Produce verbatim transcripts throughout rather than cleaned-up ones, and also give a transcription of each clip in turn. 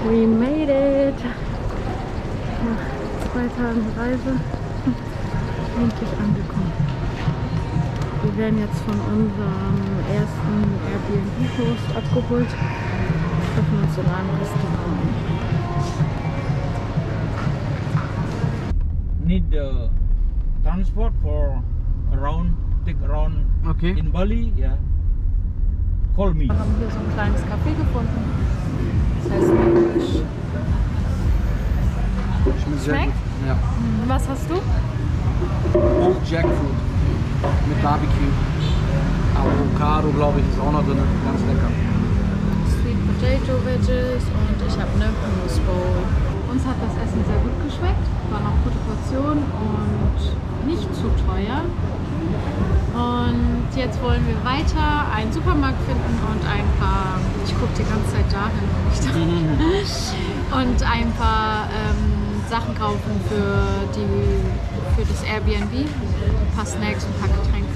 We made it! Nach zwei Tagen Reise endlich angekommen. Wir werden jetzt von unserem ersten Airbnb-Host abgeholt. Treffen uns in einem Restaurant. Need the transport for around, take around Okay. in Bali, yeah. Call me. Wir haben hier so ein kleines Café gefunden. Das heißt Englisch. Schmeckt sehr Schmeckt? gut. Ja. Was hast du? Auch Jackfruit mit Barbecue. Avocado, glaube ich, ist auch noch drin. Ganz lecker. Sweet Potato Wedges und ich habe eine Hummus Bowl. Uns hat das Essen sehr gut geschmeckt. War noch gute Portion und nicht zu teuer. Und jetzt wollen wir weiter einen Supermarkt finden und ein paar, ich gucke die ganze Zeit dahin und nicht da, und ein paar ähm, Sachen kaufen für, die, für das Airbnb, ein paar Snacks und ein paar Getränke.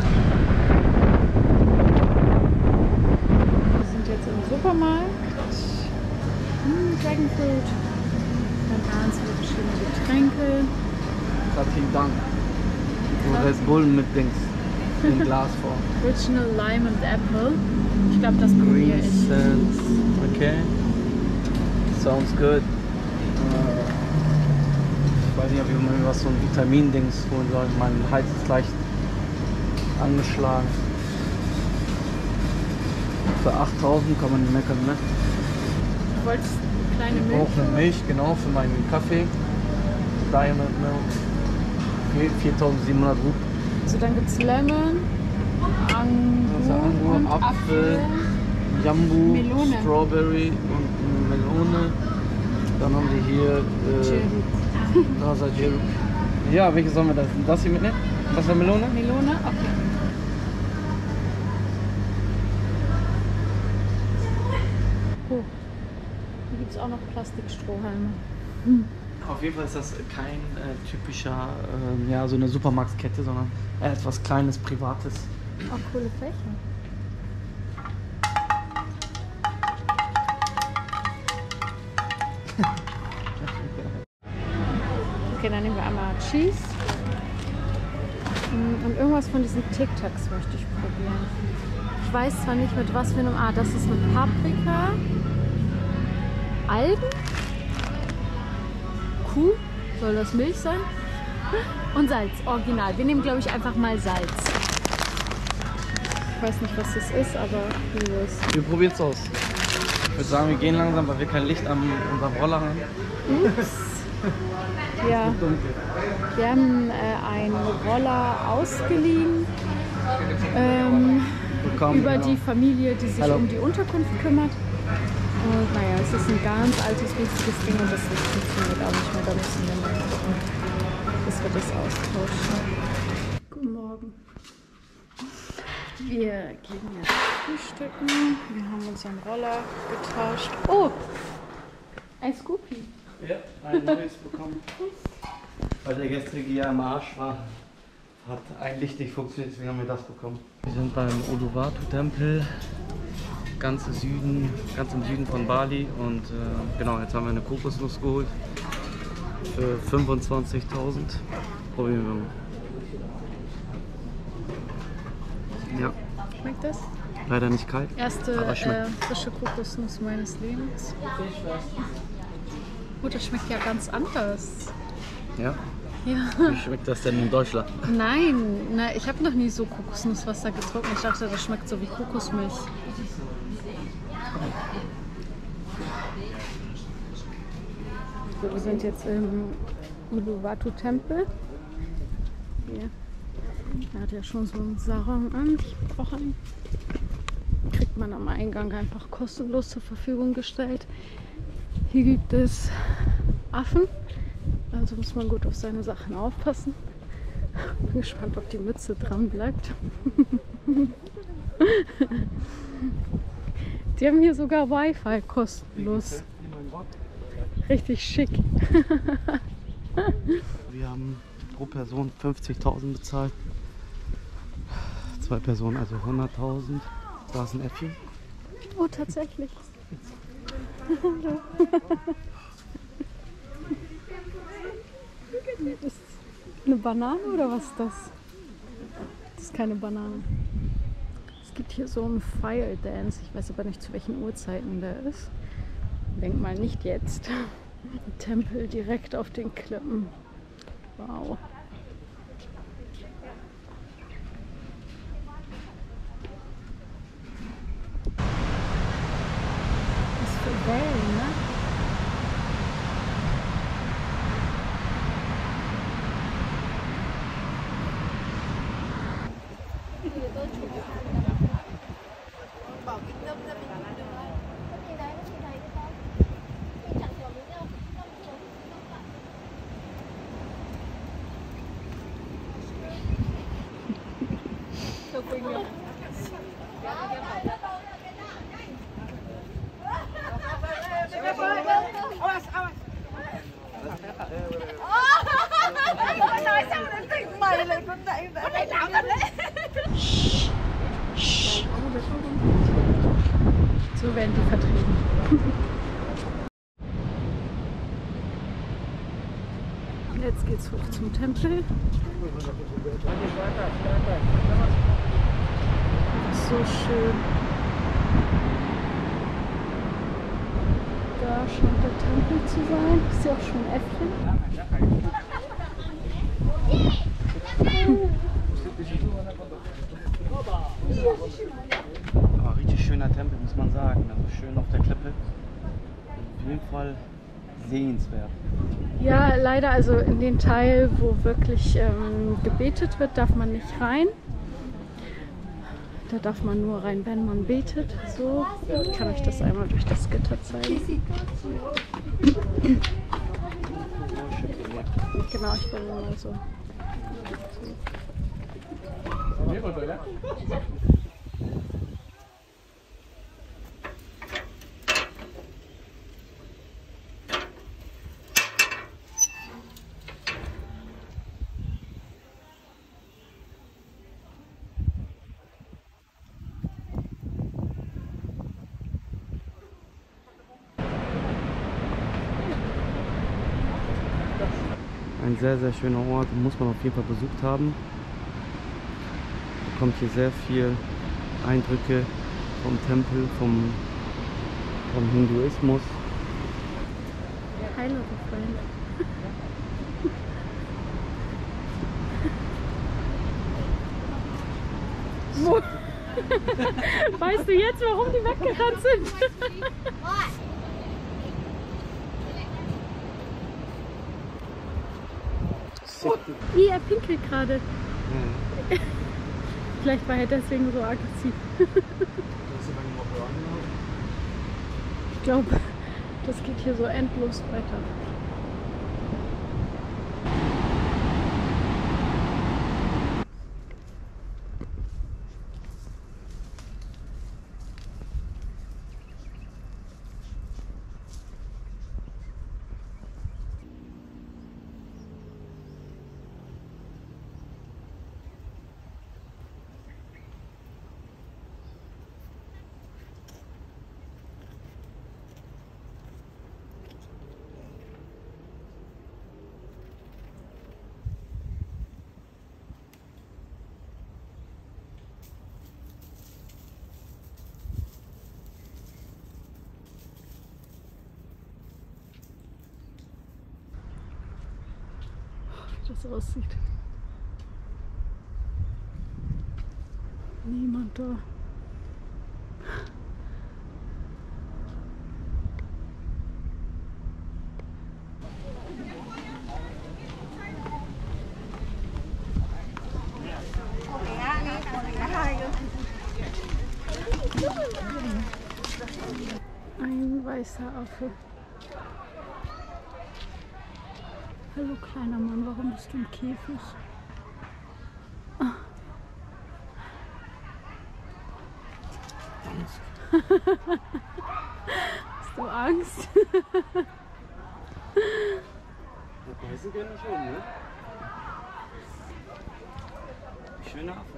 Wir sind jetzt im Supermarkt. Hm, Dragonfruit. Dann ganz viele verschiedene Getränke. Herzlichen Dank. Und Red Bull mit Dings. In Glasform. Original Lime and Apple. Ich glaube, das probiere ich. Sense. Okay. Sounds good. Ich weiß nicht, ob ich mir was so ein Vitamin-Dings holen soll. Mein Hals ist leicht angeschlagen. Für achttausend kann man nicht meckern, ne? Du wolltest eine kleine Ich Milch? brauche eine Milch, genau, für meinen Kaffee. Diamond Milk. Okay, viertausendsiebenhundert Rupiah. Also dann gibt es Lemon, Angur, und Apfel, Apfel, Jambu, Melone. Strawberry und Melone. Dann haben wir hier äh, Rasa Jeru. Ja, welche sollen wir das? Das hier mitnehmen? Das ist Melone? Melone? Okay. Oh, hier gibt es auch noch Plastikstrohhalme. Hm. Auf jeden Fall ist das kein äh, typischer, äh, ja, so eine Supermarktkette, sondern äh, etwas Kleines, Privates. Auch coole Fächer. Okay, dann nehmen wir einmal Cheese. Und irgendwas von diesen Tic Tacs möchte ich probieren. Ich weiß zwar nicht mit was für einem. Ah, das ist mit Paprika, Algen, Kuh, soll das Milch sein? Und Salz, original. Wir nehmen, glaube ich, einfach mal Salz. Ich weiß nicht, was das ist, aber wie es. Wir probieren es aus. Ich würde sagen, wir gehen langsam, weil wir kein Licht an unserem Roller haben. Ups. Ja, wir haben äh, einen Roller ausgeliehen ähm, Willkommen, über genau. die Familie, die sich Hallo. um die Unterkunft kümmert. Und naja, es ist ein ganz altes, riesiges Ding und das funktioniert auch nicht mehr. Da müssen wir mal gucken, bis wir das austauschen. Guten Morgen. Wir gehen jetzt frühstücken. Wir haben unseren Roller getauscht. Oh, ein Scoopy. Ja, ein neues bekommen. Weil der gestrige ja im Arsch war, hat ein Licht nicht funktioniert, deswegen haben wir das bekommen. Wir sind beim Uluwatu-Tempel, ganz im Süden, ganz im Süden von Bali und äh, genau, jetzt haben wir eine Kokosnuss geholt für fünfundzwanzigtausend. Probieren wir mal. Ja. Schmeckt das? Leider nicht kalt. Erste aber schmeckt. äh, frische Kokosnuss meines Lebens. Gut, das schmeckt ja ganz anders. Ja? Ja. Wie schmeckt das denn in Deutschland? Nein, na, ich habe noch nie so Kokosnusswasser getrunken. Ich dachte, das schmeckt so wie Kokosmilch. So, wir sind jetzt im Uluwatu-Tempel. Hier. Er hat ja schon so einen Sarong an. Ich brauche einen. Kriegt man am Eingang einfach kostenlos zur Verfügung gestellt. Hier gibt es Affen, also muss man gut auf seine Sachen aufpassen. Bin gespannt, ob die Mütze dran bleibt. Die haben hier sogar Wi-Fi kostenlos. Richtig schick. Wir haben pro Person fünfzigtausend bezahlt. Zwei Personen also hunderttausend. Da ist ein Äffchen. Oh, tatsächlich. Ist eine Banane oder was ist das? Das ist keine Banane. Es gibt hier so einen Fire Dance. Ich weiß aber nicht, zu welchen Uhrzeiten der ist. Denk mal nicht jetzt. Ein Tempel direkt auf den Klippen. Wow. Was für Wellen, ne? So werden die vertrieben. Jetzt geht's hoch zum Tempel. Das ist so schön. Da scheint der Tempel zu sein. Ist ja auch schon ein Äffchen. Aber richtig schöner Tempel, muss man sagen. Also schön auf der Klippe. Auf jeden Fall sehenswert. Ja, leider, also in den Teil, wo wirklich ähm, gebetet wird, darf man nicht rein. Da darf man nur rein, wenn man betet. So, ich kann euch das einmal durch das Gitter zeigen. Genau, ich bin immer so. so. Ein sehr, sehr schöner Ort, muss man auf jeden Fall besucht haben. Da kommt hier sehr viel Eindrücke vom Tempel, vom, vom Hinduismus. Hi, little friend. Weißt du jetzt, warum die weggerannt sind? Ih, er pinkelt gerade. Ja. Vielleicht war er deswegen so aggressiv. Ich glaube, das geht hier so endlos weiter. Wie das aussieht. Niemand da. Ein weißer Affe. Hallo kleiner Mann, warum bist du im Käfig? Ah. Hast du Angst? Das beißen gerne schon, ne? Schöner Affe.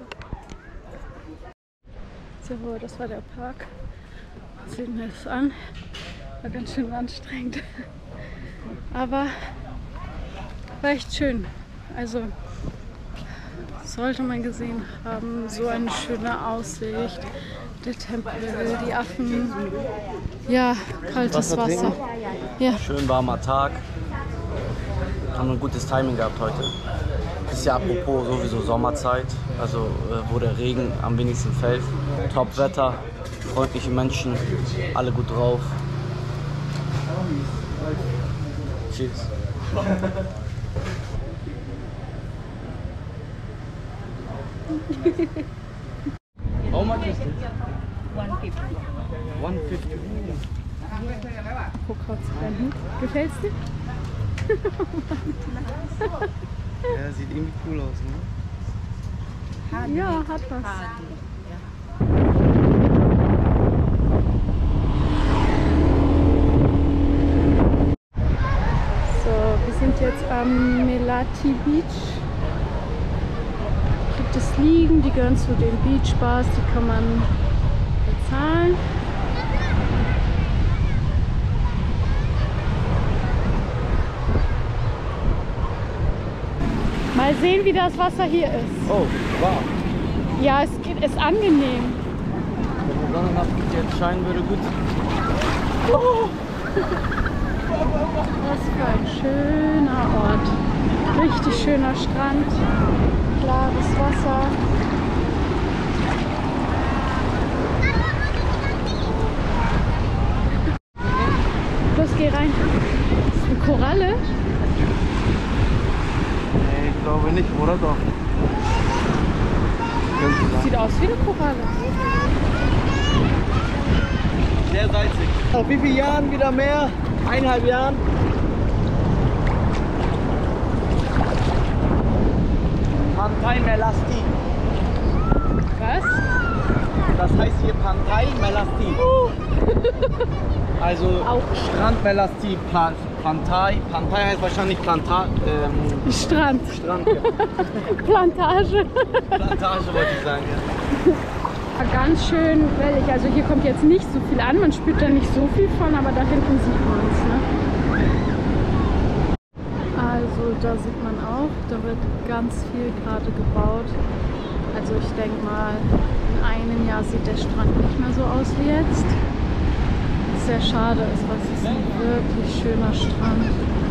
So, das war der Park. Sehen wir das an. War ganz schön anstrengend. Aber war echt schön. Also sollte man gesehen haben. So eine schöne Aussicht. Der Tempel, die Affen. Ja, kaltes Wasser Wasser. Ja. Schön warmer Tag. Haben ein gutes Timing gehabt heute. Ist ja apropos sowieso Sommerzeit, also äh, wo der Regen am wenigsten fällt. Top-Wetter, freundliche Menschen, alle gut drauf. Cheers. How much is this? one fifty. one fifty. Guck kurz rein. Gefällt's dir? Ja, sieht irgendwie cool aus, ne? Ja, hat was. So, wir sind jetzt am Melati Beach. Gibt es Liegen, die gehören zu den Beach Bars, die kann man bezahlen. Mal sehen, wie das Wasser hier ist. Oh, wow. Ja, es geht, ist angenehm. Wenn die Sonne nach jetzt scheinen würde, gut. Oh. Was für ein schöner Ort. Richtig schöner Strand, klares Wasser. Los, geh rein. Das ist eine Koralle. Nee, ich glaube nicht, oder doch? Sieht aus wie eine Koralle. Sehr salzig. Nach wie vielen Jahren wieder mehr? Eineinhalb Jahren? Pantai Melasti. Was? Das heißt hier Pantai Melasti. Uh. Also Auch. Strand Melasti, Pan Pantai. Pantai heißt wahrscheinlich Planta ähm, Strand. Strand. Ja. Plantage. Plantage wollte ich sagen, ja. Ganz schön wellig. Also hier kommt jetzt nicht so viel an, man spürt da nicht so viel von, aber da hinten sieht man es. Ne? Also da sieht man auch, da wird ganz viel gerade gebaut. Also ich denke mal, in einem Jahr sieht der Strand nicht mehr so aus wie jetzt. Was sehr schade ist, weil es ist ein wirklich schöner Strand.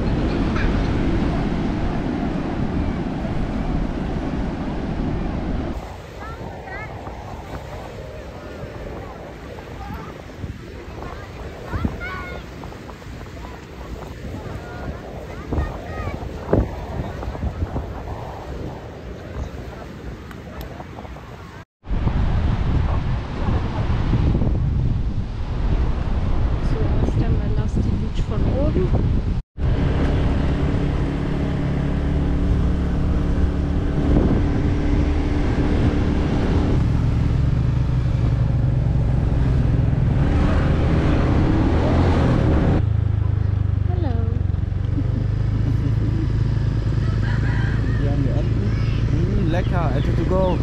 Lecker, Ette to go.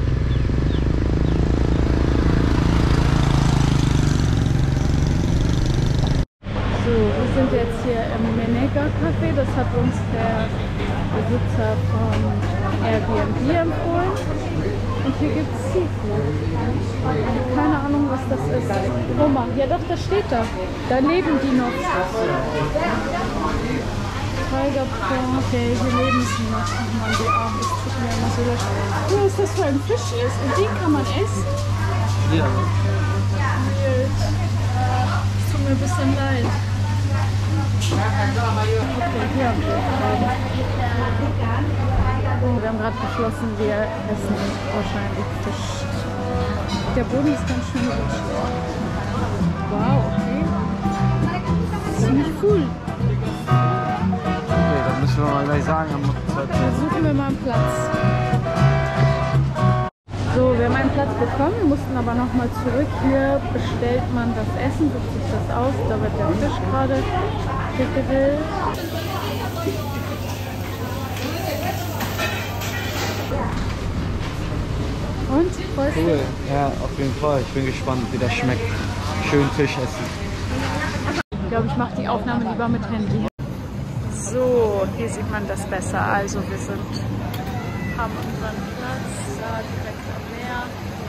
So, wir sind jetzt hier im Menega Café. Das hat uns der Besitzer von Airbnb empfohlen. Und hier gibt es Seafood. Keine Ahnung, was das ist. Oma, ja doch, das steht da. Da leben die noch. Tiger Prawn, okay, hier leben sie noch. Ach man, die Arme, es tut mir immer so leid. Guck, was das für ein Fisch ist. Und den kann man essen. Ja. Wild. Es tut mir ein bisschen leid. Okay, hier haben wir. Oh, wir haben gerade beschlossen, wir essen wahrscheinlich Fisch. Der Boden ist ganz schön rutschig. Wow, okay. Ziemlich cool. Okay, dann müssen wir mal gleich sagen, haben wir Zeit. Da suchen wir mal einen Platz. So, wir haben einen Platz bekommen, mussten aber noch mal zurück. Hier bestellt man das Essen, sucht sich das aus. Da wird der Fisch gerade gegrillt. Und? Freust du Cool, dich? ja, auf jeden Fall. Ich bin gespannt, wie das schmeckt. Schön Fisch essen. Ich glaube, ich mache die Aufnahme lieber mit Handy. So, hier sieht man das besser. Also wir sind, haben unseren Platz da direkt am Meer.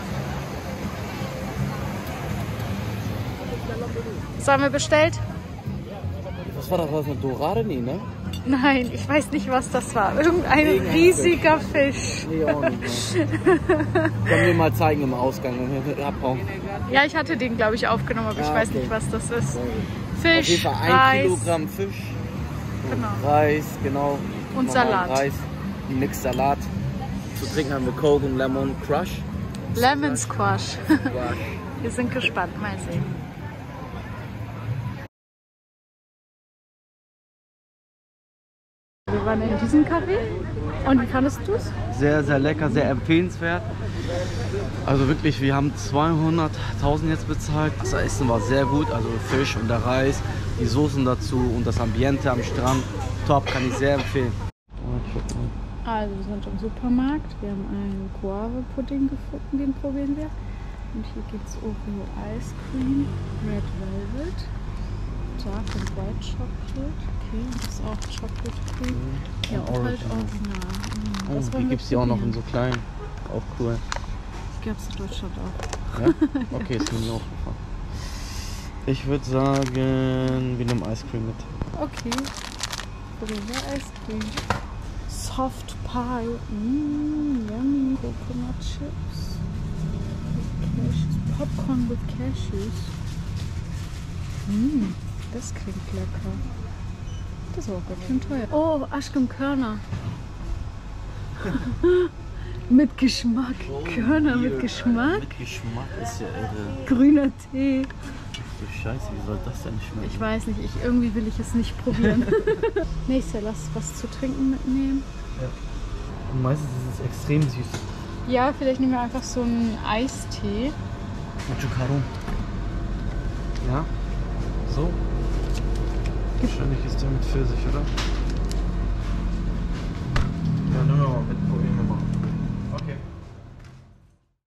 Was haben wir bestellt? Was war das? Was mit Dorade? Nee, ne? Nein, ich weiß nicht, was das war. Irgendein riesiger Fisch. Nee, auch nicht. Ne? Können wir mal zeigen im Ausgang, wenn wir abhauen. Ja, ich hatte den, glaube ich, aufgenommen, aber ich Ah, weiß okay. nicht, was das ist. Auf Fisch, jeden Fall ein Reis Kilogramm Fisch. Genau. Reis, genau. Und Normalen Salat. Reis, ein Mix Salat. Zu trinken haben wir Coke und Lemon Crush. Lemon Squash. Crush. Wir sind gespannt, mal sehen. Wir waren in diesem Café. Und wie fandest du es? Sehr, sehr lecker, sehr empfehlenswert. Also wirklich, wir haben zweihunderttausend jetzt bezahlt. Das Essen war sehr gut, also Fisch und der Reis, die Soßen dazu und das Ambiente am Strand. Top, kann ich sehr empfehlen. Also wir sind im Supermarkt. Wir haben einen Guave-Pudding gefunden, den probieren wir. Und hier gibt es Oreo Ice Cream, Red Velvet, Dark and White Chocolate. Okay, das ist auch Chocolate Cream. Ja, und halt Original. Mhm. Oh, Das hier wollen wir gibt es die auch noch in probieren. so klein. Auch cool. Die gab es in Deutschland auch. Ja? Okay, ist mir nicht aufgefallen. Ich würde sagen, wir nehmen Ice Cream mit. Okay. Probieren wir Ice Cream. Soft Pie. Mmm, yummy. Coconut Chips. With cashews. Popcorn with Cashews. Mmm, das klingt lecker. Das ist auch ganz schön teuer. Oh, Aschgum-Körner. Mit Geschmack. Körner mit Geschmack. Mit Geschmack ist ja irre. Grüner Tee. Du Scheiße, wie soll das denn schmecken? Ich weiß nicht, ich, irgendwie will ich es nicht probieren. Nächster, lass was zu trinken mitnehmen. Ja. Und meistens ist es extrem süß. Ja, vielleicht nehmen wir einfach so einen Eistee. Machucaro. Ja, so. Wahrscheinlich ist der mit Pfirsich, oder?